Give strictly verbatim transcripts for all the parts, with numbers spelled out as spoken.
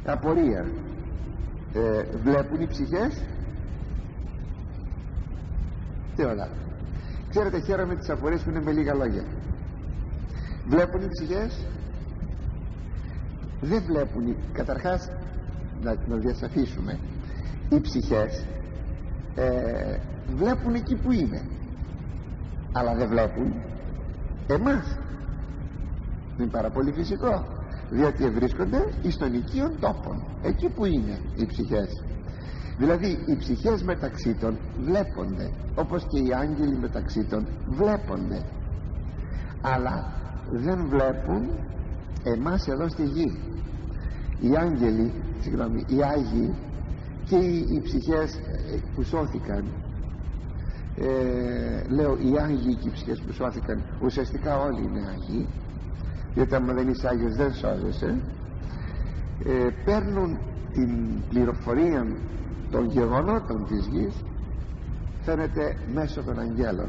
Απορία. ε, Βλέπουν οι ψυχές? Τι ωραία. Ξέρετε, χαίρομαι τις απορίες που είναι με λίγα λόγια. Βλέπουν οι ψυχές? Δεν βλέπουν. Καταρχάς να, να διασαφίσουμε, οι ψυχές ε, βλέπουν εκεί που είναι, αλλά δεν βλέπουν εμάς. Είναι πάρα πολύ φυσικό, διότι ευρίσκονται εις των οικείων τόπων, εκεί που είναι οι ψυχές. Δηλαδή οι ψυχές μεταξύ των βλέπονται, όπως και οι άγγελοι μεταξύ των βλέπονται, αλλά δεν βλέπουν εμάς εδώ στη γη. Οι άγγελοι, συγγνώμη, οι Άγιοι και οι, οι ψυχές που σώθηκαν, ε, λέω οι Άγιοι και οι ψυχές που σώθηκαν, ουσιαστικά όλοι είναι Άγιοι, διότι άμα δεν είσαι Άγιος δεν σώζεσαι, ε, παίρνουν την πληροφορία των γεγονότων της γης, φαίνεται μέσω των αγγέλων.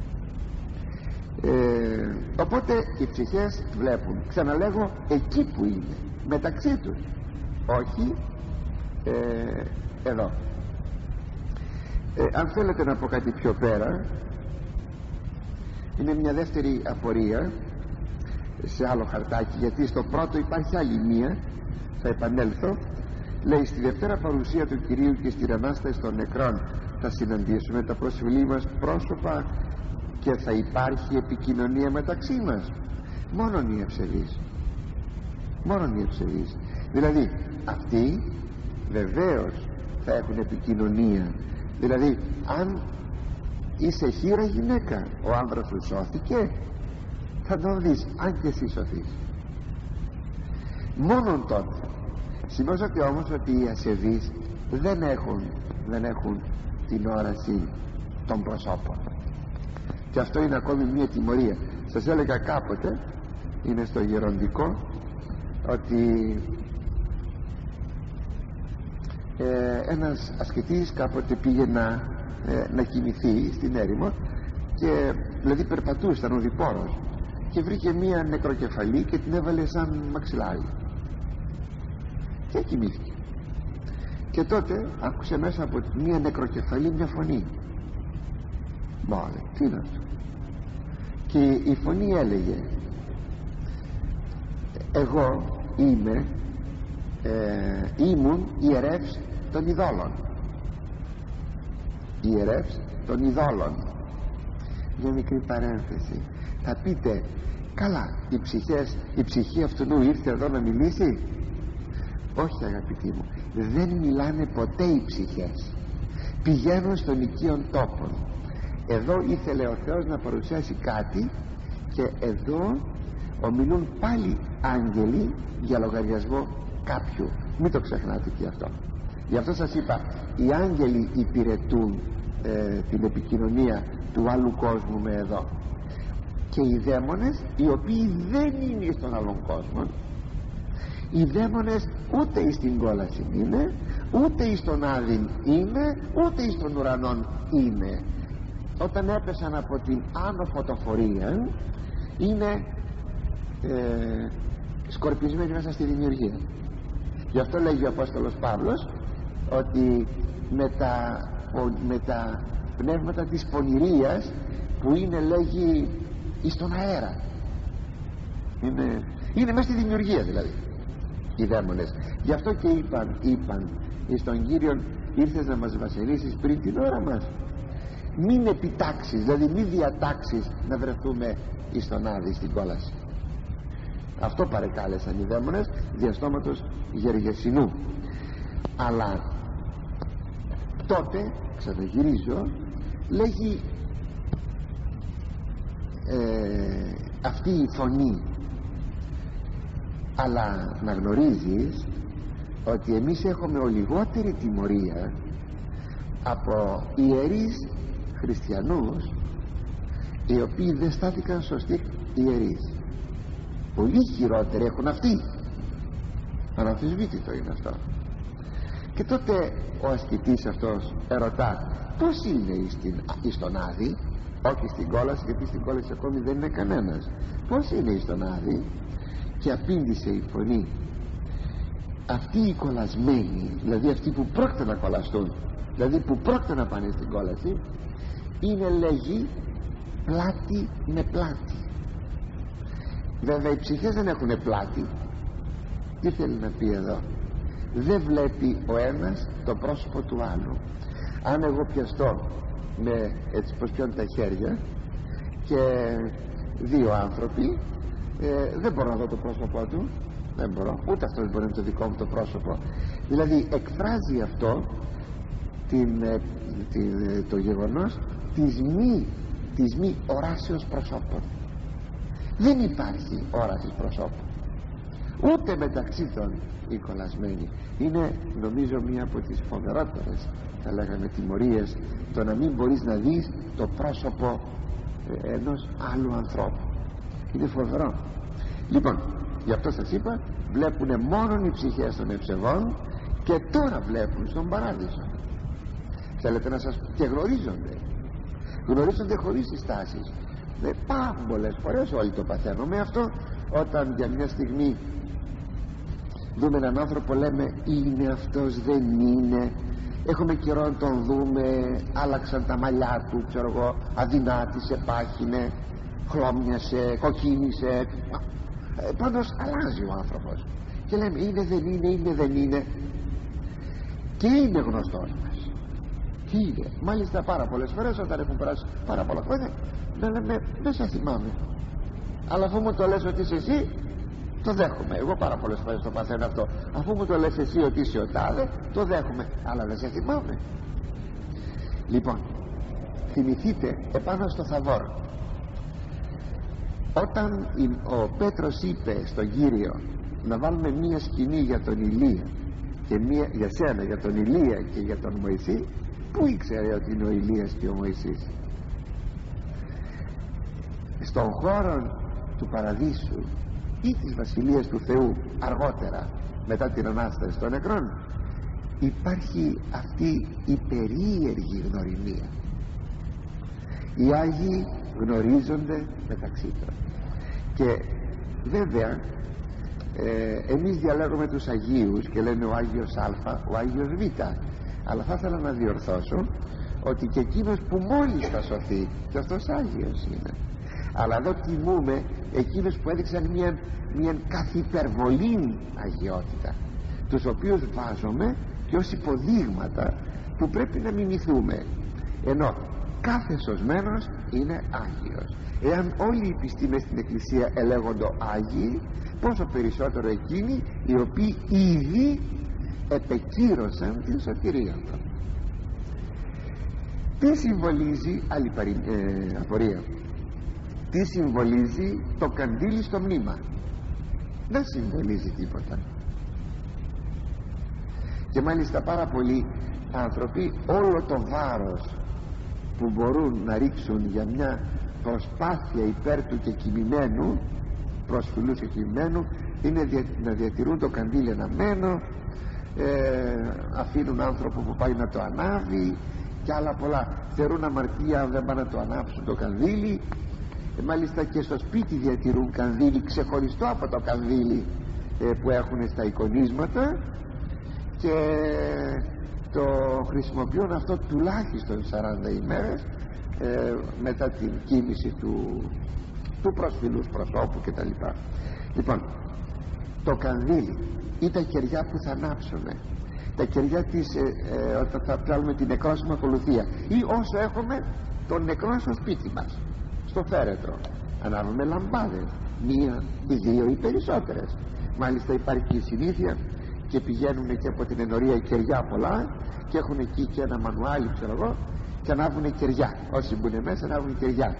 ε, οπότε οι ψυχές βλέπουν, ξαναλέγω, εκεί που είναι, μεταξύ τους, όχι ε, εδώ. ε, αν θέλετε να πω κάτι πιο πέρα, είναι μια δεύτερη απορία σε άλλο χαρτάκι, γιατί στο πρώτο υπάρχει άλλη μία, θα επανέλθω. Λέει, στη Δευτέρα παρουσία του Κυρίου και στην Ανάσταση των νεκρών θα συναντήσουμε τα προσφυλή μας πρόσωπα και θα υπάρχει επικοινωνία μεταξύ μας? Μόνον οι ευσεβείς, μόνον οι ευσεβείς. Δηλαδή αυτοί βεβαίως θα έχουν επικοινωνία. Δηλαδή αν είσαι χήρα γυναίκα, ο άνδρας σου σώθηκε, θα τον δεις αν και εσύ σωθείς, μόνον τότε. Σημειώσατε όμως ότι οι ασεβείς δεν έχουν, δεν έχουν την όραση των προσώπων, και αυτό είναι ακόμη μια τιμωρία. Σας έλεγα κάποτε, είναι στο γεροντικό, ότι ε, ένας ασκητής κάποτε πήγε να, ε, να κοιμηθεί στην έρημο, και δηλαδή περπατούσε, ήταν οδηπόρος, και βρήκε μια νεκροκεφαλή και την έβαλε σαν μαξιλάρι και κοιμήθηκε. Και τότε άκουσε μέσα από μια νεκροκεφαλή μια φωνή. Μόλι, τι είναι αυτό? Και η φωνή έλεγε, εγώ είμαι ε, ήμουν ιερεύς των ειδόλων, ιερεύς των ειδόλων. Μια μικρή παρένθεση. Θα πείτε, καλά, οι ψυχές, η ψυχή αυτού ήρθε εδώ να μιλήσει? Όχι αγαπητοί μου, δεν μιλάνε ποτέ οι ψυχές, πηγαίνουν στον οικείον τόπον. Εδώ ήθελε ο Θεός να παρουσιάσει κάτι, και εδώ ομιλούν πάλι άγγελοι για λογαριασμό κάποιου. Μην το ξεχνάτε και αυτό. Γι' αυτό σας είπα, οι άγγελοι υπηρετούν ε, την επικοινωνία του άλλου κόσμου με εδώ, και οι δαίμονες, οι οποίοι δεν είναι στον άλλον κόσμο. Οι δαίμονες ούτε εις την κόλαση είναι, ούτε εις τον Άδην είναι, ούτε εις τον ουρανόν είναι. Όταν έπεσαν από την άνω φωτοφορία, είναι ε, σκορπισμένοι μέσα στη δημιουργία. Γι' αυτό λέγει ο Απόστολος Παύλος ότι με τα, με τα πνεύματα της πονηρίας, που είναι, λέγει, εις τον αέρα, είναι, είναι μέσα στη δημιουργία δηλαδή οι δαίμονες. Γι' αυτό και είπαν, είπαν εις τον Κύριον, ήρθες να μας βασιλίσεις πριν την ώρα μας? Μην επιτάξεις, δηλαδή μην διατάξεις να βρεθούμε εις τον Άδη, στην κόλαση. Αυτό παρεκάλεσαν οι δαίμονες δια στόματος Γεργεσινού. Αλλά τότε, ξαναγυρίζω, λέγει ε, αυτή η φωνή, αλλά να γνωρίζεις ότι εμείς έχουμε λιγότερη τιμωρία από ιερείς χριστιανούς, οι οποίοι δεν στάθηκαν σωστοί ιερείς. Πολύ χειρότεροι έχουν αυτοί, αναμφισβήτητο είναι αυτό. Και τότε ο ασκητής αυτός ερωτά, πώς είναι εις, την, εις τον Άδη, όχι στην κόλαση, γιατί στην κόλαση ακόμη δεν είναι κανένας, πώς είναι εις τον Άδη? Και απήντησε η φωνή, αυτοί οι κολλασμένοι, δηλαδή αυτοί που πρόκειται να κολλαστούν, δηλαδή που πρόκειται να πάνε στην κόλαση, είναι, λέγει, πλάτη με πλάτη. Βέβαια οι ψυχές δεν έχουν πλάτη. Τι θέλει να πει εδώ? Δεν βλέπει ο ένας το πρόσωπο του άλλου. Αν εγώ πιαστώ με, έτσι πως πιώνω τα χέρια, και δύο άνθρωποι, ε, δεν μπορώ να δω το πρόσωπό του, δεν μπορώ, ούτε αυτό δεν μπορεί να είναι το δικό μου το πρόσωπο. Δηλαδή εκφράζει αυτό την, την, το γεγονός της μη, της μη οράσεως προσώπων. Δεν υπάρχει όραση προσώπου ούτε μεταξύ των οι κολλασμένοι. Είναι, νομίζω, μία από τις φοβερότερες, θα λέγαμε, τιμωρίες, το να μην μπορείς να δεις το πρόσωπο ε, ενός άλλου ανθρώπου. Είναι φοβερό. Λοιπόν, γι' αυτό σας είπα, βλέπουνε μόνον οι ψυχές των ευσεβών, και τώρα βλέπουν στον παράδεισο. Θέλετε να σας... και γνωρίζονται γνωρίζονται χωρίς συστάσεις. Με πάρα πολλές φορές όλοι το παθαίνουμε αυτό, όταν για μια στιγμή δούμε έναν άνθρωπο, λέμε είναι αυτός, δεν είναι, έχουμε καιρό να τον δούμε, άλλαξαν τα μαλλιά του, ξέρω εγώ, αδυνάτησε, πάχινε, χλώμιασε, κοκκίνησε, ε, πάντως αλλάζει ο άνθρωπος, και λέμε είναι, δεν είναι, είναι, δεν είναι, και είναι γνωστός μας, και είναι, μάλιστα πάρα πολλές φορές όταν έχουν περάσει πάρα πολλά χρόνια να λέμε δεν σε θυμάμαι, αλλά αφού μου το λες ότι είσαι εσύ, το δέχομαι. Εγώ πάρα πολλές φορές το παθαίνω αυτό. Αφού μου το λες εσύ ότι είσαι ο τάδε, το δέχομαι, αλλά δεν σε θυμάμαι. Λοιπόν, θυμηθείτε επάνω στο Θαβόρ, όταν ο Πέτρος είπε στον Κύριο να βάλουμε μία σκηνή για τον Ηλία και μία για σένα, για τον Ηλία και για τον Μωυσή, πού ήξερε ότι είναι ο Ηλίας και ο Μωυσής? Στον χώρο του παραδείσου ή της Βασιλείας του Θεού, αργότερα μετά την Ανάσταση των νεκρών, υπάρχει αυτή η περίεργη γνωριμία. Οι Άγιοι γνωρίζονται μεταξύ τους, και βέβαια ε, εμείς διαλέγουμε τους Αγίους και λέμε ο Άγιος Α, ο Άγιος Β, αλλά θα ήθελα να διορθώσω ότι και εκείνος που μόλις θα σωθεί, και αυτός Άγιος είναι, αλλά εδώ τιμούμε εκείνους που έδειξαν μια, μια καθυπερβολή αγιότητα, τους οποίους βάζουμε και ως υποδείγματα που πρέπει να μιμηθούμε, ενώ κάθε σωσμένος είναι Άγιος. Εάν όλοι οι πιστοί στην Εκκλησία ελέγονται Άγιοι, πόσο περισσότερο εκείνοι οι οποίοι ήδη επεκύρωσαν την σωτηρία του. Τι συμβολίζει, άλλη παρή, ε, αφορία, τι συμβολίζει το καντήλι στο μνήμα? Δεν συμβολίζει τίποτα. Και μάλιστα πάρα πολλοί άνθρωποι όλο το βάρος που μπορούν να ρίξουν για μια προσπάθεια υπέρ του και κοιμημένου, προσφυλούς και κοιμημένου, είναι δια, να διατηρούν το καντήλι αναμένο, ε, αφήνουν άνθρωπο που πάει να το ανάβει και άλλα πολλά. Θεωρούν αμαρτία αν δεν πάνε να το ανάψουν το κανδύλι. Ε, μάλιστα και στο σπίτι διατηρούν κανδύλι ξεχωριστό από το κανδύλι ε, που έχουν στα εικονίσματα, και το χρησιμοποιούν αυτό τουλάχιστον σαράντα ημέρες ε, μετά την κίνηση του, του προσφυλούς προσώπου κτλ. Λοιπόν, το κανδύλι ή τα κεριά που θα ανάψουμε, τα κεριά της ε, ε, όταν θα βγάλουμε την νεκρόσιμη ακολουθία, ή όσο έχουμε τον νεκρό στο σπίτι μας, στο φέρετρο, ανάβουμε λαμπάδες, μία ή δύο ή περισσότερες. Μάλιστα υπάρχει και η συνήθεια και πηγαίνουν και από την ενορία κεριά πολλά και έχουν εκεί και ένα μανουάλι, ξέρω εγώ, και ανάβουν κεριά. Όσοι μπουν μέσα ανάβουν κεριά.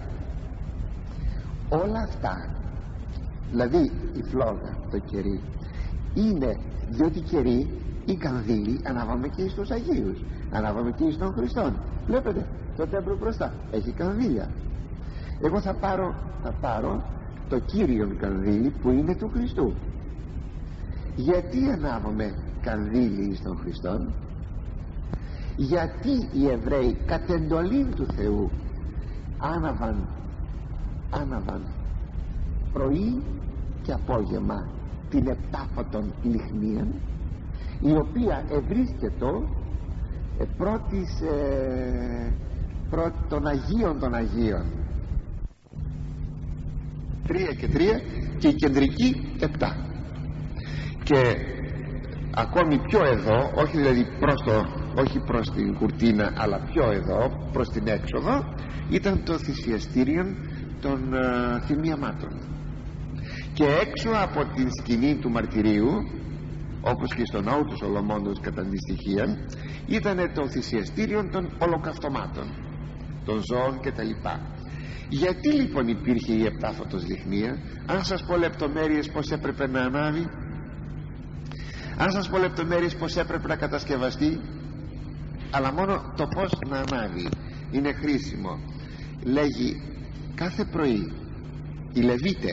Όλα αυτά, δηλαδή η φλόγα, το κερί, είναι διότι κερί ή κανδύλι ανάβαμε και στους Αγίους, ανάβαμε και στον Χριστόν. Βλέπετε το τέμπλο μπροστά έχει κανδύλια. Εγώ θα πάρω, θα πάρω το κύριον κανδύλι που είναι του Χριστού. Γιατί ανάβουμε κανδύλι στον Χριστόν? Γιατί οι Εβραίοι κατ' εντολήν του Θεού άναβαν, άναβαν πρωί και απόγευμα την επτάφωτον λιχνίαν, η οποία ευρίσκεται ε, πρώτης ε, πρώτη των Αγίων των Αγίων, τρία και τρία, και η κεντρική επτά. Και ακόμη πιο εδώ, όχι δηλαδή προς το, όχι προς την κουρτίνα, αλλά πιο εδώ, προς την έξοδο, ήταν το θυσιαστήριο των uh, θυμιαμάτων. Και έξω από την σκηνή του μαρτυρίου, όπως και στο ναό του Σολομώντος κατά αντιστοιχεία, ήταν το θυσιαστήριο των ολοκαυτωμάτων, των ζώων κτλ. Γιατί λοιπόν υπήρχε η επτάφωτος λιχνία? Αν σας πω λεπτομέρειες πως έπρεπε να ανάβει, αν σας πω λεπτομέρειες πως έπρεπε να κατασκευαστεί, αλλά μόνο το πως να ανάβει είναι χρήσιμο. Λέγει κάθε πρωί οι Λεβίτε,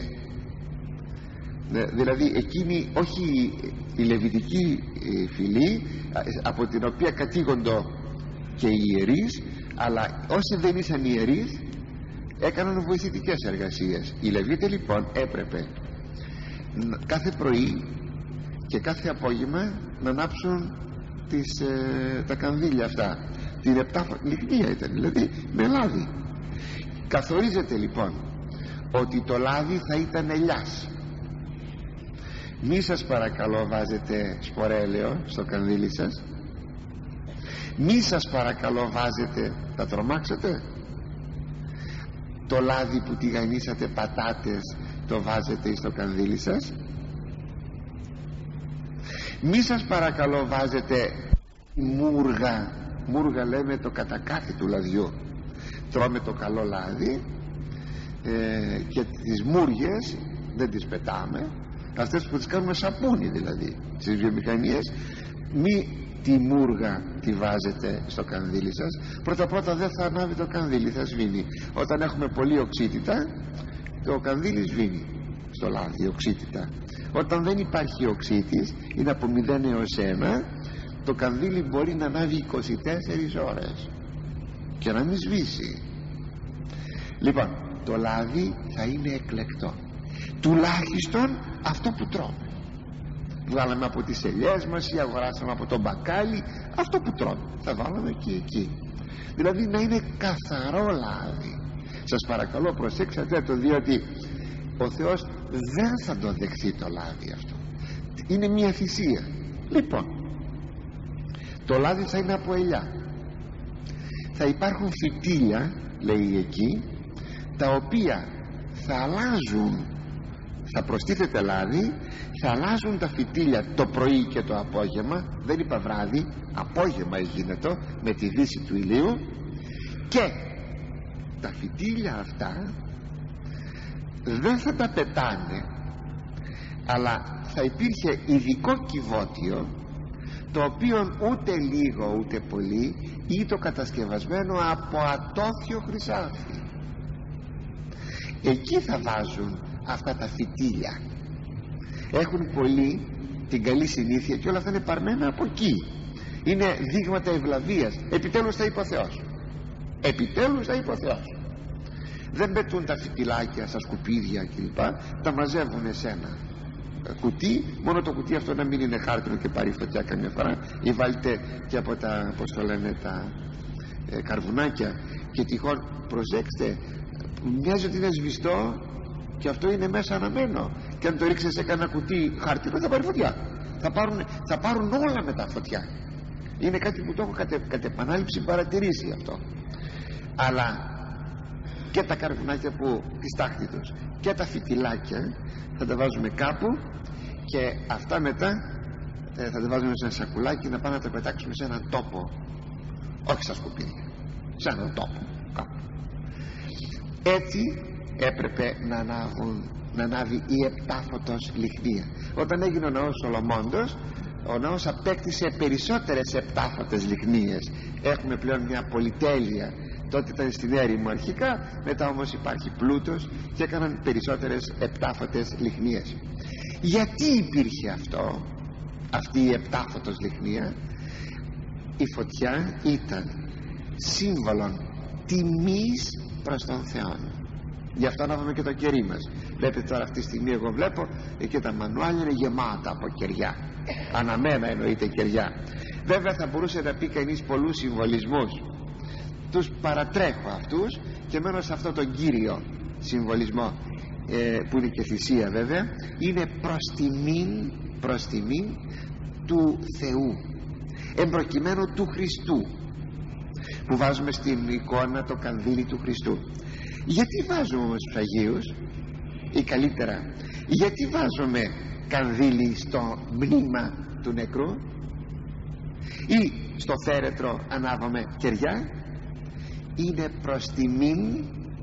δηλαδή εκείνη, όχι η λεβιτική φυλή από την οποία κατήγονται και οι ιερείς, αλλά όσοι δεν ήσαν ιερείς έκαναν βοηθητικές εργασίες. Οι Λεβίτε λοιπόν έπρεπε κάθε πρωί και κάθε απόγευμα να ανάψουν τις, ε, τα κανδύλια αυτά. Την επτά λιχνία ήταν, δηλαδή με λάδι. Καθορίζεται λοιπόν ότι το λάδι θα ήταν ελιάς. Μη σας παρακαλώ βάζετε σπορέλαιο στο κανδύλι σας. Μη σας παρακαλώ βάζετε, θα τρομάξετε, το λάδι που τηγανίσατε πατάτες το βάζετε στο κανδύλι σας. Μη σας παρακαλώ βάζετε μούργα, μούργα λέμε το κατακάθι του λαδιού. Τρώμε το καλό λάδι ε, και τις μούργες δεν τις πετάμε, αυτές που τις κάνουμε σαπούνι δηλαδή στις βιομηχανίες. Μη τη μούργα τη βάζετε στο κανδύλι σας. Πρώτα πρώτα δεν θα ανάβει το κανδύλι, θα σβήνει. Όταν έχουμε πολύ οξύτητα το κανδύλι σβήνει στο λάδι, οξύτητα. Όταν δεν υπάρχει οξύτης, είναι από μηδέν έως ένα, το κανδύλι μπορεί να ανάβει είκοσι τέσσερις ώρες και να μην σβήσει. Λοιπόν, το λάδι θα είναι εκλεκτό, τουλάχιστον αυτό που τρώμε. Βγάλαμε από τις ελιές μας ή αγοράσαμε από το μπακάλι, αυτό που τρώμε θα βάλαμε και εκεί, δηλαδή να είναι καθαρό λάδι. Σας παρακαλώ προσέξτε το, διότι ο Θεός δεν θα το δεχθεί το λάδι αυτό, είναι μια θυσία. Λοιπόν, το λάδι θα είναι από ελιά. Θα υπάρχουν φυτίλια, λέει εκεί, τα οποία θα αλλάζουν, θα προστίθεται λάδι, θα αλλάζουν τα φυτίλια το πρωί και το απόγευμα. Δεν είπα βράδυ, απόγευμα γίνεται με τη δύση του ηλίου. Και τα φυτίλια αυτά δεν θα τα πετάνε, αλλά θα υπήρχε ειδικό κυβότιο, το οποίο ούτε λίγο ούτε πολύ ή το κατασκευασμένο από ατόφιο χρυσάφι. Εκεί θα βάζουν αυτά τα φυτίλια. Έχουν πολύ την καλή συνήθεια και όλα αυτά είναι παρμένα από εκεί. Είναι δείγματα ευλαβίας. Επιτέλους θα είπε ο Θεός, επιτέλους θα είπε ο Θεός. Δεν πετούν τα φυτιλάκια στα σκουπίδια κλπ, τα μαζεύουν σε ένα κουτί, μόνο το κουτί αυτό να μην είναι χάρτινο και πάρει φωτιά καμιά φορά, ή βάλτε και από τα, πώς το λένε, τα ε, καρβουνάκια, και τυχόν προσέξτε, μοιάζει ότι είναι σβηστό και αυτό είναι μέσα αναμένο, και αν το ρίξετε σε κανένα κουτί χάρτινο θα πάρει φωτιά, θα πάρουν, θα πάρουν όλα μετά φωτιά. Είναι κάτι που το έχω κατ' κατ' επανάληψη παρατηρήσει αυτό. Αλλά και τα καρβουνάκια που της τάχτη τους και τα φυτιλάκια θα τα βάζουμε κάπου, και αυτά μετά ε, θα τα βάζουμε σε ένα σακουλάκι να πάμε να τα πετάξουμε σε έναν τόπο, όχι στα σκουπίδια, σε έναν τόπο κάπου. Έτσι έπρεπε να ανάβουν, να ανάβει η επτάφωτος λιχνία. Όταν έγινε ο ναός Σολομώντος, ο ναός απέκτησε περισσότερες επτάφωτες λιχνίες. Έχουμε πλέον μια πολυτέλεια. Τότε ήταν στην έρημο αρχικά, μετά όμως υπάρχει πλούτος και έκαναν περισσότερες επτάφωτες λιχνίες. Γιατί υπήρχε αυτό, αυτή η επτάφωτος λιχνία? Η φωτιά ήταν σύμβολον τιμής προς τον Θεό. Γι' αυτό ανάβαμε και το κερί μας. Βλέπετε τώρα αυτή τη στιγμή, εγώ βλέπω εκεί τα μανουάλια είναι γεμάτα από κεριά. αναμένα εννοείται κεριά. Βέβαια θα μπορούσε να πει κανείς πολλούς συμβολισμούς, τους παρατρέχω αυτούς και μένω σε αυτό τον κύριο συμβολισμό, ε, που είναι και θυσία βέβαια. Είναι προς τιμήν, προς τιμήν του Θεού, εμπροκειμένου του Χριστού, που βάζουμε στην εικόνα το κανδύλι του Χριστού. Γιατί βάζουμε όμως τους Αγίους, ή καλύτερα γιατί βάζουμε κανδύλι στο μνήμα του νεκρού, ή στο θέρετρο ανάβαμε κεριά? Είναι προς τιμήν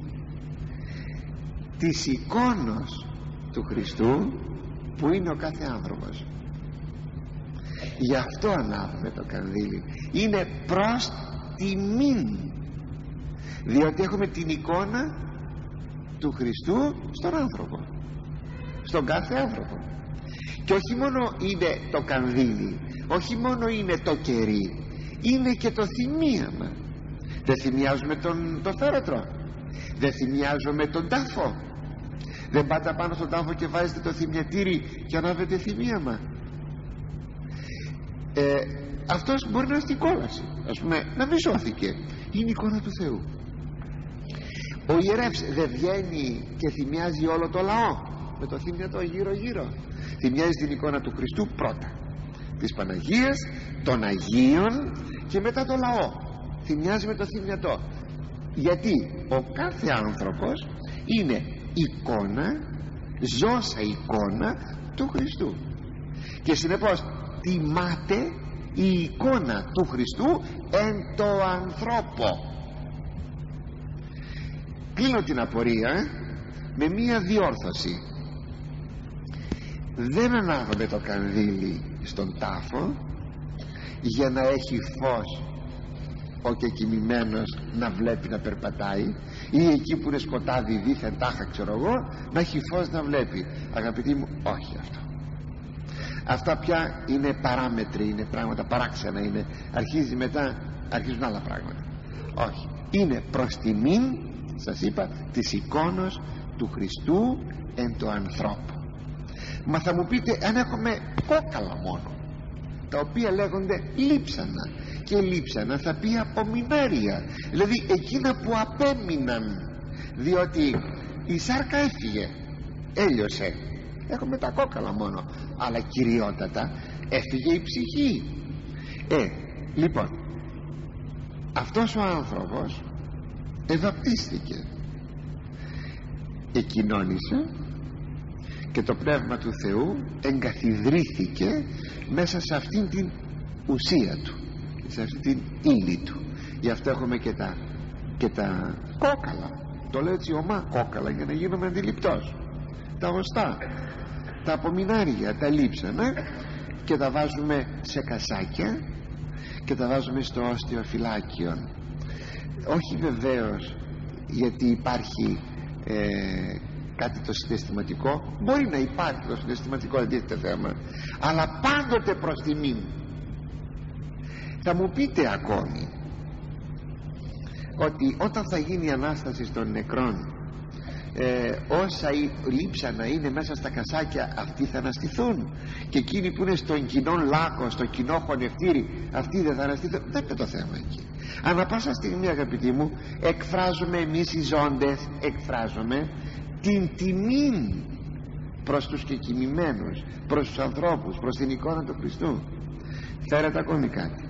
της εικόνος του Χριστού που είναι ο κάθε άνθρωπος. Γι' αυτό ανάβουμε το κανδύλι, είναι προς τιμήν, διότι έχουμε την εικόνα του Χριστού στον άνθρωπο, στον κάθε άνθρωπο. Και όχι μόνο είναι το κανδύλι, όχι μόνο είναι το κερί, είναι και το θυμίαμα. Δεν θυμιάζουμε τον, το θέρετρο, δεν θυμιάζουμε τον τάφο, δεν πάτε πάνω στον τάφο και βάζετε το θυμιατήρι και ανάβετε θυμίαμα. ε, αυτός μπορεί να είναι στην κόλαση, ας πούμε, να μην σώθηκε, είναι η εικόνα του Θεού. Ο ιερεύς δεν βγαίνει και θυμιάζει όλο το λαό με το θυμιατό γύρω γύρω? Θυμιάζει την εικόνα του Χριστού πρώτα, της Παναγίας, των Αγίων, και μετά το λαό θυμιάζει με το θυμιατό. Γιατί ο κάθε άνθρωπος είναι εικόνα, ζώσα εικόνα του Χριστού, και συνεπώς τιμάται η εικόνα του Χριστού εν το ανθρώπο. Κλείνω την απορία με μία διόρθωση. Δεν ανάβουμε το κανδύλι στον τάφο για να έχει φως ο κεκοιμημένος να βλέπει να περπατάει, ή εκεί που είναι σκοτάδι δίθεν τάχα ξέρω εγώ να έχει φως να βλέπει. Αγαπητοί μου, όχι αυτό. Αυτά πια είναι παράμετροι, είναι πράγματα παράξενα, είναι, αρχίζει μετά, αρχίζουν άλλα πράγματα. Όχι, είναι προς τιμήν, σας είπα, της εικόνος του Χριστού εν το ανθρώπο. Μα θα μου πείτε, αν έχουμε κόκαλα μόνο, τα οποία λέγονται λείψανα, και λείψανα θα πει απομεινάρια, δηλαδή εκείνα που απέμειναν, διότι η σάρκα έφυγε, έλειωσε, έχουμε τα κόκαλα μόνο, αλλά κυριότατα έφυγε η ψυχή. Ε, λοιπόν, αυτός ο άνθρωπος ευαπτίστηκε, εκοινώνησε, και το Πνεύμα του Θεού εγκαθιδρύθηκε μέσα σε αυτήν την ουσία του, σε αυτήν την ύλη του. Γι' αυτό έχουμε και τα, και τα κόκαλα, το λέω έτσι ομά κόκαλα για να γίνομαι αντιληπτός, τα οστά, τα απομεινάρια, τα λείψανα, και τα βάζουμε σε κασάκια και τα βάζουμε στο οστεοφυλάκιο. Όχι βεβαίως γιατί υπάρχει ε, κάτι το συναισθηματικό, μπορεί να υπάρχει το συναισθηματικό, αντίθετο θέμα, αλλά πάντοτε προς τιμήν. Θα μου πείτε ακόμη ότι όταν θα γίνει η Ανάσταση των νεκρών, ε, όσα λείψανα είναι μέσα στα κασάκια, αυτοί θα αναστηθούν, και εκείνοι που είναι στον κοινό λάκκο, στο κοινό χωνευτήρι, αυτοί δεν θα αναστηθούν? Δεν είναι το θέμα εκεί. Ανά πάσα στιγμή, αγαπητοί μου, εκφράζουμε εμείς οι ζώντες, εκφράζουμε την τιμή προς τους κεκοιμημένους, προς τους ανθρώπους, προς την εικόνα του Χριστού. Φέρετε ακόμη κάτι.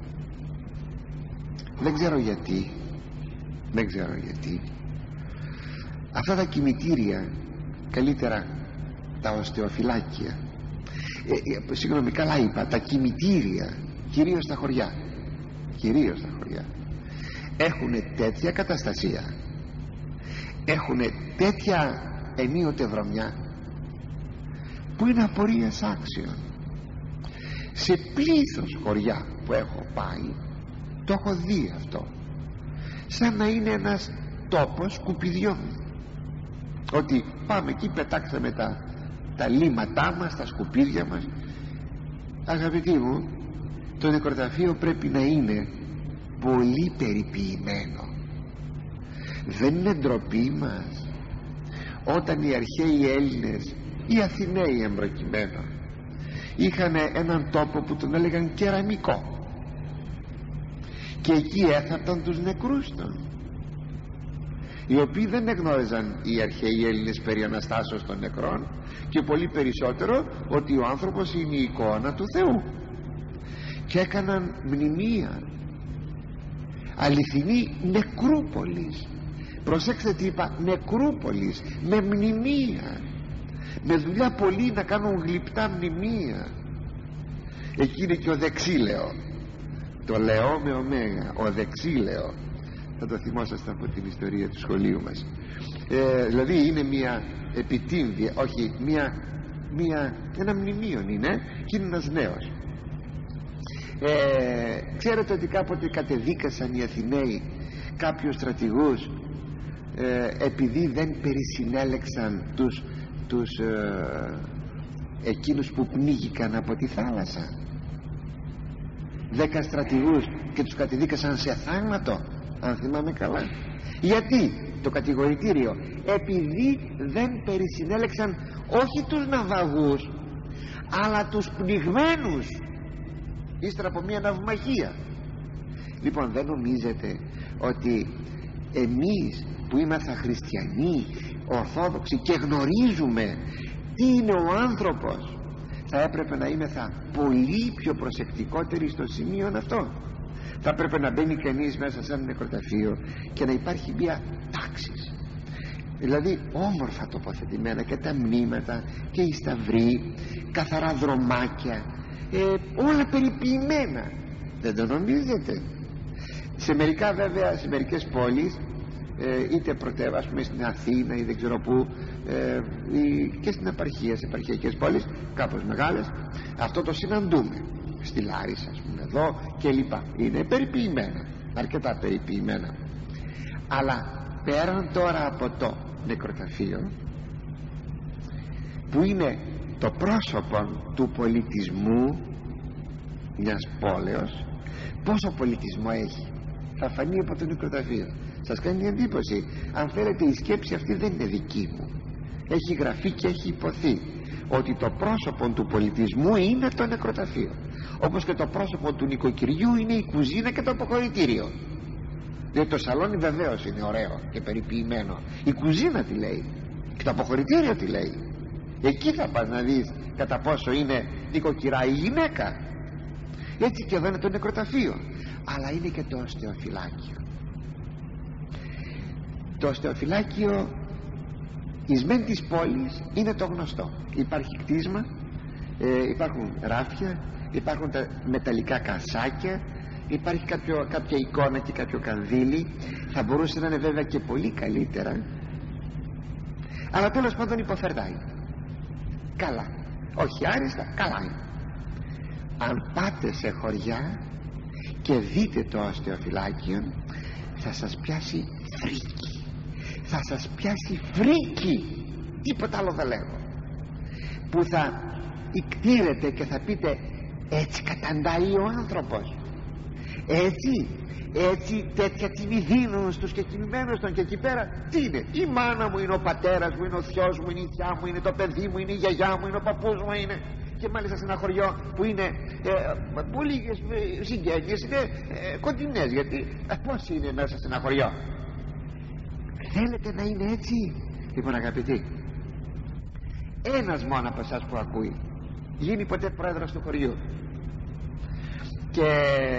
Δεν ξέρω γιατί, δεν ξέρω γιατί αυτά τα κημητήρια, καλύτερα τα οστεοφυλάκια, ε, ε, συγγνώμη, καλά είπα, τα κημητήρια, κυρίως στα χωριά, κυρίως στα χωριά, έχουν τέτοια καταστασία, έχουν τέτοια ενίοτε βρωμιά, που είναι απορίας άξιων. Σε πλήθος χωριά που έχω πάει, το έχω δει αυτό, σαν να είναι ένας τόπος σκουπιδιών, ότι πάμε εκεί, πετάξαμε τα, τα λίματά μας, τα σκουπίδια μας. Αγαπητοί μου, το νεκροταφείο πρέπει να είναι πολύ περιποιημένο. Δεν είναι ντροπή μας όταν οι αρχαίοι Έλληνες, οι Αθηναίοι εμπροκειμένου, είχαν έναν τόπο που τον έλεγαν Κεραμικό, και εκεί έθαπταν τους νεκρούς των, οι οποίοι δεν εγνώριζαν οι αρχαίοι Έλληνες περί Αναστάσεως των νεκρών, και πολύ περισσότερο ότι ο άνθρωπος είναι η εικόνα του Θεού, και έκαναν μνημεία, αληθινή νεκρούπολης. Προσέξτε τι είπα, νεκρούπολης, με μνημεία, με δουλειά πολλοί να κάνουν γλυπτά μνημεία. Εκεί είναι και ο Δεξίλεο, το λέω με ωμέγα, ο Δεξίλεο, θα το θυμόσαστε από την ιστορία του σχολείου μας. ε, δηλαδή είναι μια επιτύμβεια, όχι μια, μια, ένα μνημείο είναι, και είναι ένας νέος. ε, ξέρετε ότι κάποτε κατεδίκασαν οι Αθηναίοι κάποιους στρατηγούς ε, επειδή δεν περισυνέλεξαν τους, τους ε, εκείνους που πνίγηκαν από τη θάλασσα. Δέκα στρατηγούς και τους κατεδίκασαν σε θάνατο, αν θυμάμαι καλά. Γιατί το κατηγορητήριο? Επειδή δεν περισυνέλεξαν όχι τους ναυαγούς, αλλά τους πνιγμένους ύστερα από μια ναυμαχία. Λοιπόν, δεν νομίζετε ότι εμείς που είμαστε χριστιανοί, ορθόδοξοι, και γνωρίζουμε τι είναι ο άνθρωπος, θα έπρεπε να είμεθα πολύ πιο προσεκτικότεροι στο σημείο αυτό? Θα έπρεπε να μπαίνει κανείς μέσα σε ένα νεκροταφείο και να υπάρχει μια τάξη, δηλαδή όμορφα τοποθετημένα, και τα μνήματα και οι σταυροί, καθαρά δρομάκια, ε, όλα περιποιημένα. Δεν το νομίζετε? Σε μερικά, βέβαια, σε μερικές πόλεις, ε, είτε πρωτεύα, ας πούμε στην Αθήνα ή δεν ξέρω πού, ε, ή και στην επαρχία, σε επαρχιακές πόλεις κάπως μεγάλες, αυτό το συναντούμε. Στη Λάρισα, ας πούμε, εδώ και λοιπά, είναι περιποιημένα, αρκετά περιποιημένα. Αλλά πέραν τώρα από το νεκροταφείο, που είναι το πρόσωπο του πολιτισμού μιας πόλεως, πόσο πολιτισμό έχει θα φανεί από το νεκροταφείο. Σας κάνει εντύπωση? Αν θέλετε, η σκέψη αυτή δεν είναι δική μου, έχει γραφεί και έχει υποθεί ότι το πρόσωπο του πολιτισμού είναι το νεκροταφείο, όπως και το πρόσωπο του νοικοκυριού είναι η κουζίνα και το αποχωρητήριο. Δηλαδή το σαλόνι βεβαίως είναι ωραίο και περιποιημένο, η κουζίνα τι λέει και το αποχωρητήριο τι λέει? Εκεί θα πας να δεις κατά πόσο είναι νοικοκυρά η γυναίκα. Έτσι και εδώ είναι το νεκροταφείο, αλλά είναι και το οστεοφυλάκιο. Το οστεοφυλάκιο εις μεν της πόλης είναι το γνωστό. Υπάρχει κτίσμα, ε, υπάρχουν ράφια, υπάρχουν τα μεταλλικά κασάκια, υπάρχει κάποιο, κάποια εικόνα και κάποιο κανδύλι. Θα μπορούσε να είναι βέβαια και πολύ καλύτερα, αλλά τέλος πάντων υποφερτάει. Καλά, όχι άριστα, καλά είναι. Αν πάτε σε χωριά και δείτε το οστεοφυλάκιο, θα σας πιάσει φρίκι, θα σας πιάσει φρίκι, τίποτα άλλο δεν λέγω, που θα ικτήρετε και θα πείτε, έτσι καταντάει ο άνθρωπος, έτσι έτσι τέτοια τιμή δίνουν στους κεκοιμημένους των, και εκεί πέρα τι είναι? Η μάνα μου είναι, ο πατέρας μου είναι, ο θειός μου είναι, η θιά μου είναι, το παιδί μου είναι, η γιαγιά μου είναι, ο παππούς μου είναι. Και μάλιστα σε ένα χωριό που είναι ε, που λίγες συγγένειες είναι ε, κοντινές, γιατί ε, πώς είναι μέσα σε ένα χωριό? Θέλετε να είναι έτσι? Λοιπόν, αγαπητοί, ένας μόνο από εσάς που ακούει γίνει ποτέ πρόεδρος του χωριού και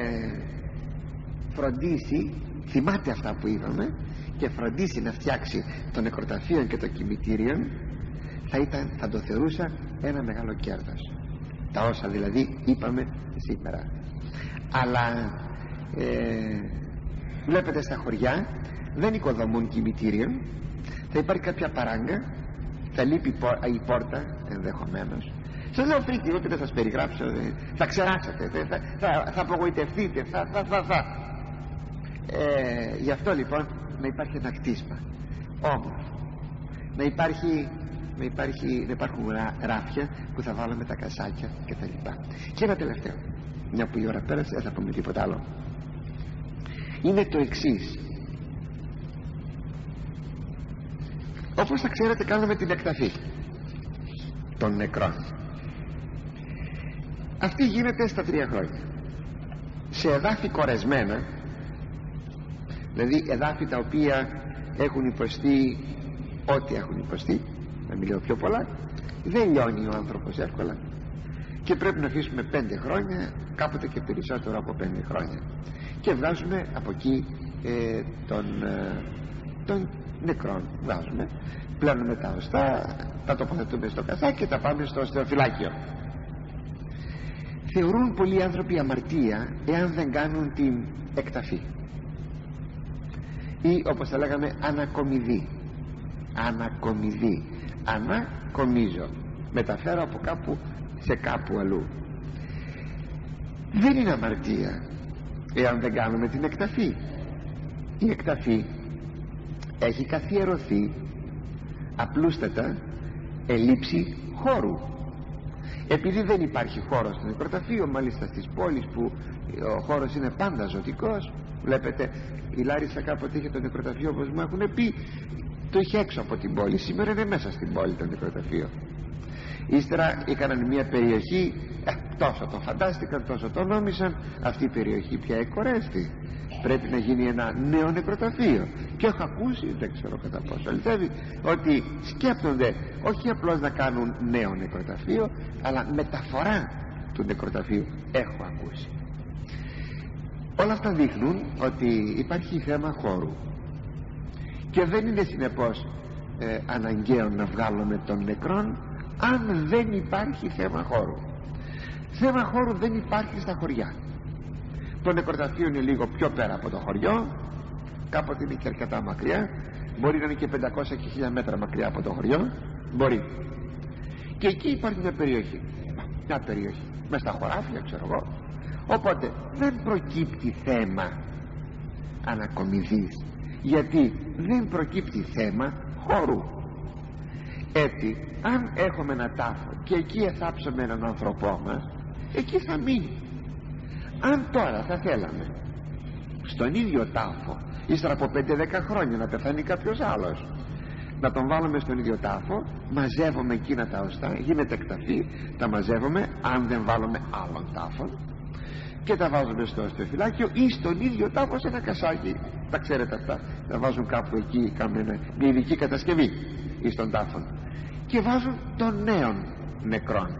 φροντίσει, θυμάται αυτά που είπαμε, και φροντίσει να φτιάξει το νεκροταφείο και το κημητήριο, θα, ήταν, θα το θεωρούσα ένα μεγάλο κέρδος, τα όσα δηλαδή είπαμε σήμερα. Αλλά ε, βλέπετε στα χωριά δεν οικοδομούν κημητήριο, θα υπάρχει κάποια παράγκα, θα λείπει η πόρτα ενδεχομένως. Σας λέω φρίκι, ούτε δεν σας περιγράψω, θα ξεράσετε, θα, θα, θα απογοητευτείτε, θα, θα, θα, θα. Ε, γι' αυτό λοιπόν να υπάρχει ένα κτίσμα όμορφο, να υπάρχει, να, υπάρχει, να υπάρχουν ράφια που θα βάλουμε τα κασάκια και τα λοιπά. Και ένα τελευταίο, μια που η ώρα πέρασε, δεν θα πούμε τίποτα άλλο, είναι το εξής. Όπως θα ξέρετε, κάνουμε την εκταφή των νεκρών. Αυτή γίνεται στα τρία χρόνια σε εδάφη κορεσμένα, δηλαδή εδάφη τα οποία έχουν υποστεί ό,τι έχουν υποστεί, να μην λέω πιο πολλά. Δεν λιώνει ο άνθρωπος εύκολα και πρέπει να αφήσουμε πέντε χρόνια, κάποτε και περισσότερο από πέντε χρόνια, και βγάζουμε από εκεί ε, τον, ε, τον νεκρόν. Βγάζουμε, πλένουμε τα οστά, τα τοποθετούμε στο κασάκι και τα πάμε στο οστεοφυλάκιο. Θεωρούν πολλοί άνθρωποι αμαρτία εάν δεν κάνουν την εκταφή, ή όπως θα λέγαμε ανακομιδή. Ανακομιδή, ανακομίζω, μεταφέρω από κάπου σε κάπου αλλού. Δεν είναι αμαρτία εάν δεν κάνουμε την εκταφή. Η εκταφή έχει καθιερωθεί απλούστατα ελήψη χώρου. Επειδή δεν υπάρχει χώρος στο νεκροταφείο, μάλιστα στις πόλεις που ο χώρος είναι πάντα ζωτικός, βλέπετε η Λάρισα κάποτε είχε το νεκροταφείο, όπως μου έχουν πει, το είχε έξω από την πόλη. Σήμερα είναι μέσα στην πόλη το νεκροταφείο. Ύστερα έκαναν μια περιοχή, ε, τόσο το φαντάστηκαν, τόσο το νόμισαν, αυτή η περιοχή πια εκορέστη, πρέπει να γίνει ένα νέο νεκροταφείο. Και έχω ακούσει, δεν ξέρω κατά πόσο αληθεύει, ότι σκέπτονται όχι απλώς να κάνουν νέο νεκροταφείο, αλλά μεταφορά του νεκροταφείου. Έχω ακούσει. Όλα αυτά δείχνουν ότι υπάρχει θέμα χώρου και δεν είναι συνεπώς ε, αναγκαίο να βγάλουμε τον νεκρόν αν δεν υπάρχει θέμα χώρου. Θέμα χώρου δεν υπάρχει στα χωριά. Το νεκροταφείο είναι λίγο πιο πέρα από το χωριό, κάποτε είναι και αρκετά μακριά, μπορεί να είναι και πεντακόσια και χίλια μέτρα μακριά από το χωριό, μπορεί. Και εκεί υπάρχει μια περιοχή, μια περιοχή μες στα χωράφια, ξέρω εγώ, οπότε δεν προκύπτει θέμα ανακομιδής, γιατί δεν προκύπτει θέμα χώρου. Έτσι, αν έχουμε ένα τάφο και εκεί εθάψαμε έναν άνθρωπό μας, εκεί θα μείνει. Αν τώρα θα θέλαμε στον ίδιο τάφο, ύστερα από πέντε δέκα χρόνια, να πεθάνει κάποιος άλλος, να τον βάλουμε στον ίδιο τάφο, μαζεύουμε εκείνα τα οστά, γίνεται εκταφή, τα μαζεύουμε, αν δεν βάλουμε άλλον τάφο, και τα βάζουμε στο οστεοφυλάκιο ή στον ίδιο τάφο σε ένα κασάκι. Τα ξέρετε αυτά, τα βάζουν κάπου εκεί, κάνουν μια ειδική κατασκευή ή στον τάφο, και βάζουν των νέων νεκρών.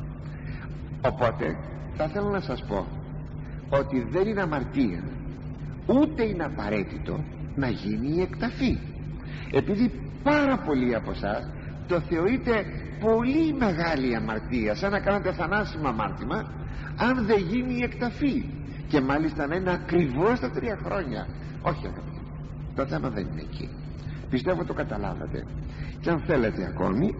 Οπότε θα θέλω να σας πω ότι δεν είναι αμαρτία, ούτε είναι απαραίτητο να γίνει η εκταφή, επειδή πάρα πολλοί από εσάς το θεωρείτε πολύ μεγάλη αμαρτία, σαν να κάνετε θανάσιμο αμάρτημα αν δεν γίνει η εκταφή, και μάλιστα να είναι ακριβώς τα τρία χρόνια. Όχι αγαπητοί, το θέμα δεν είναι εκεί. Πιστεύω το καταλάβατε. Και αν θέλετε ακόμη,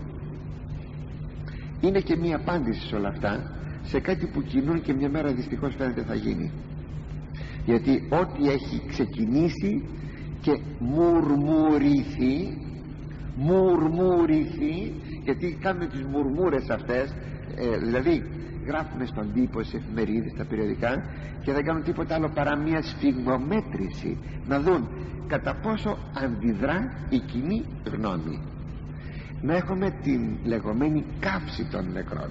είναι και μία απάντηση σε όλα αυτά, σε κάτι που κινούν και μια μέρα δυστυχώς φαίνεται θα γίνει. Γιατί ό,τι έχει ξεκινήσει και μουρμουριθεί, μουρμουριθεί, γιατί κάνουν τις μουρμούρες αυτές, ε, δηλαδή γράφουν στον τύπο, σε εφημερίδες, στα περιοδικά, και δεν κάνουν τίποτα άλλο παρά μια σφιγμομέτρηση, να δουν κατά πόσο αντιδρά η κοινή γνώμη. Να έχουμε την λεγόμενη κάψη των νεκρών.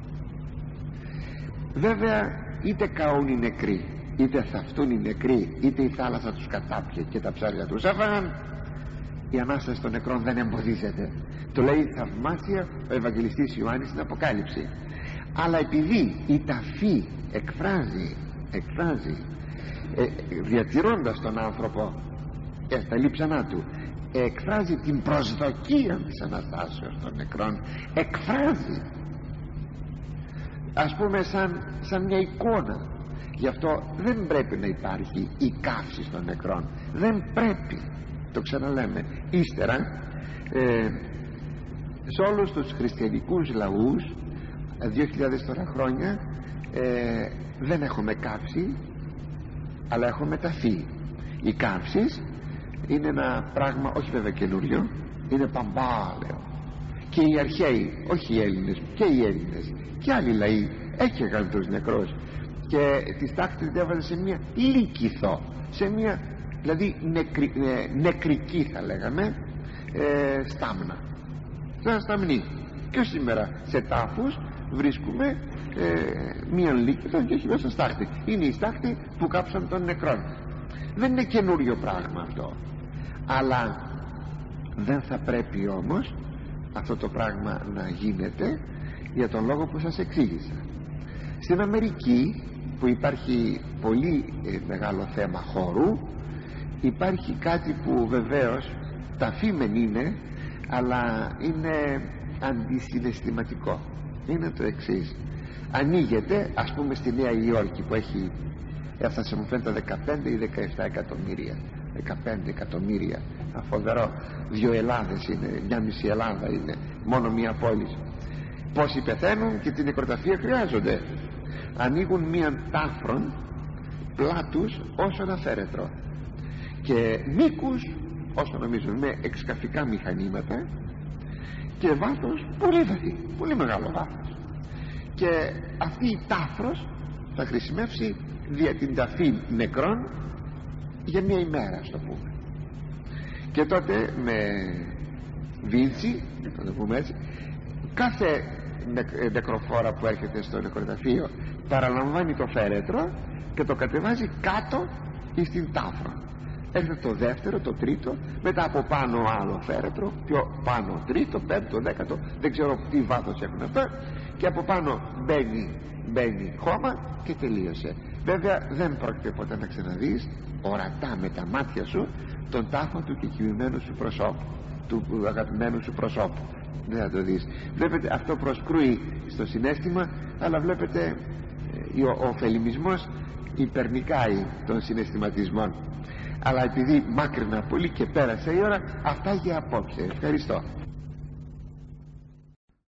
Βέβαια, είτε καούν οι νεκροί, είτε θαυτούν οι νεκροί, είτε η θάλασσα τους κατάπιε και τα ψάρια τους έφαγαν, η Ανάσταση των νεκρών δεν εμποδίζεται. Το λέει θαυμάσια ο Ευαγγελιστής Ιωάννης στην Αποκάλυψη. Αλλά επειδή η ταφή εκφράζει, εκφράζει ε, διατηρώντας τον άνθρωπο ε, στα λείψανά του, εκφράζει την προσδοκία της Αναστάσεως των νεκρών, εκφράζει, ας πούμε, σαν, σαν μια εικόνα. Γι' αυτό δεν πρέπει να υπάρχει η καύση των νεκρών, δεν πρέπει, το ξαναλέμε. Ύστερα ε, σε όλους τους χριστιανικούς λαούς δύο χιλιάδες τώρα χρόνια ε, δεν έχουμε καύση, αλλά έχουμε ταφή. Οι καύσεις είναι ένα πράγμα, όχι βέβαια καινούριο, είναι παμπάλαιο, και οι αρχαίοι, όχι οι Έλληνες, και οι Έλληνες και άλλοι λαοί έκαιγαν τους νεκρούς και τις τάχτες διάβαζαν σε μια λύκηθο, σε μια δηλαδή νεκρι, ε, νεκρική θα λέγαμε ε, στάμνα, σε ένα σταμνί. Και σήμερα σε τάφους βρίσκουμε ε, μίαν λύκητο και έχει μέσα στάχτη. Είναι η στάχτη που κάψαν των νεκρών. Δεν είναι καινούριο πράγμα αυτό, αλλά δεν θα πρέπει όμως αυτό το πράγμα να γίνεται για τον λόγο που σας εξήγησα. Στην Αμερική, που υπάρχει πολύ ε, μεγάλο θέμα χώρου, υπάρχει κάτι που βεβαίως ταφήμεν είναι, αλλά είναι αντισυναισθηματικό. Είναι το εξής: ανοίγεται, ας πούμε στη Νέα Υόρκη που έχει, έφτασε μου φαίνεται δεκαπέντε ή δεκαεπτά εκατομμύρια, δεκαπέντε εκατομμύρια, αφοδερό, δύο Ελλάδες είναι, μια μισή Ελλάδα είναι, μόνο μια πόλη. Πόσοι πεθαίνουν και την νεκροταφεία χρειάζονται. Ανοίγουν μία τάφρον πλάτους όσο ένα φέρετρο και μήκους όσο νομίζω, με εξκαφικά μηχανήματα, και βάθος πολύ βαθύ, πολύ μεγάλο βάθος, και αυτή η τάφρος θα χρησιμεύσει δια την ταφή νεκρών για μια ημέρα, ας το πούμε. Και τότε με βίτσι, να το πούμε έτσι, κάθε νεκροφόρα που έρχεται στο νεκροταφείο παραλαμβάνει το φέρετρο και το κατεβάζει κάτω στην τάφρα. Έρχεται το δεύτερο, το τρίτο, μετά από πάνω άλλο φέρετρο, πιο πάνω τρίτο, πέμπτο, δέκατο, δεν ξέρω τι βάθος έχουν αυτά, και από πάνω μπαίνει, μπαίνει χώμα και τελείωσε. Βέβαια δεν πρόκειται ποτέ να ξαναδείς ορατά με τα μάτια σου τον τάφο του κεκοιμημένου σου προσώπου, του αγαπημένου σου προσώπου. Δεν θα το δεις. Βλέπετε, αυτό προσκρούει στο συναίσθημα, αλλά βλέπετε ο ωφελημισμός υπερνικάει των συναισθηματισμών. Αλλά επειδή μάκρυνα πολύ και πέρασε η ώρα, αυτά για απόψε. Ευχαριστώ.